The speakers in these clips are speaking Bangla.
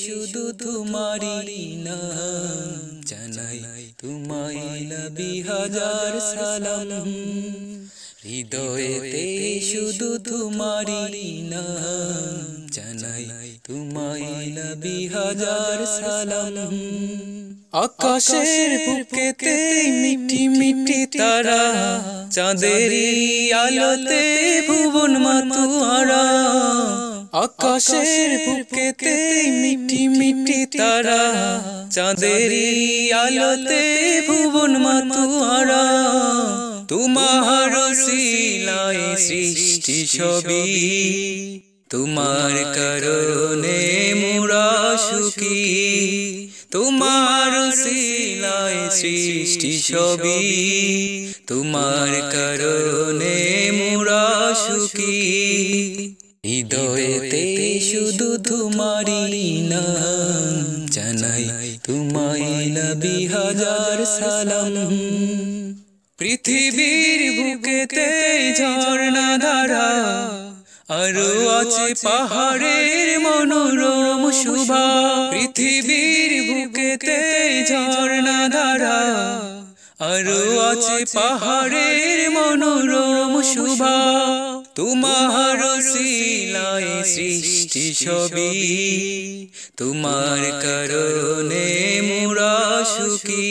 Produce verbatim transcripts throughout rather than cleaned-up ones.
শুধু তোমারই নাম জানাই তোমায় নবী হাজার সালাম হৃদয়েতে শুধু তোমারই নাম জানাই তোমায় নবী হাজার সালাম আকাশের বুকেতে মিঠি মিঠি তারা চাঁদেরই আলোতে ভুবন মাতুয়ারা আকাশের বুকেতে মিঠি মিঠি তারা চাঁদেরই আলোতে ভুবন মাতুয়ারা তোমার শিলায় সৃষ্টি সবই তোমার কারণে মোরা সুখী তোমার শিলায় সৃষ্টি সবই তোমার কারণে মোরা সুখী হৃদয়েতে শুধু তোমারই নাম জানাই তোমায় নবী হাজার সালাম পৃথিবীর বুকেতে ঝর্ণা ধারা আরো আছে পাহাড়ের মনোরম শোভা পৃথিবীর বুকেতে ঝর্ণা ধারা আরো আছে পাহাড়ের মনোরম শোভা তোমার শিলায় সৃষ্টি সবই তোমার কারণে মোরা সুখী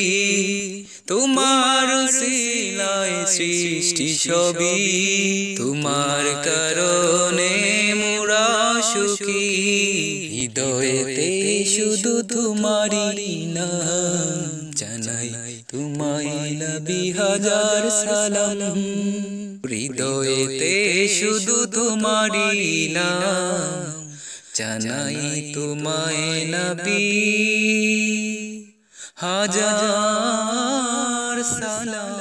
তোমার শিলায় সৃষ্টি সবই তোমার কারণে মোরা সুখী হৃদয়েতে শুধু তোমারই নাম জানাই তোমায় নবী হাজার সালাম হৃদয়েতে শুধু তোমারই নাম জানাই তোমায় নবী হাজার সালাম।